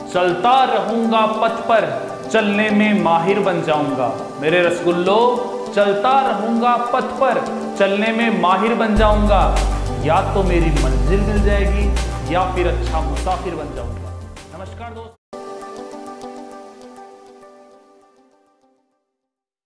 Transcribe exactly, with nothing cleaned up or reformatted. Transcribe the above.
चलता रहूंगा पथ पर, चलने में माहिर बन जाऊंगा। मेरे रसगुल्लो, चलता रहूंगा पथ पर, चलने में माहिर बन जाऊंगा। या तो मेरी मंजिल मिल जाएगी या फिर अच्छा मुसाफिर बन जाऊंगा। नमस्कार दोस्तों।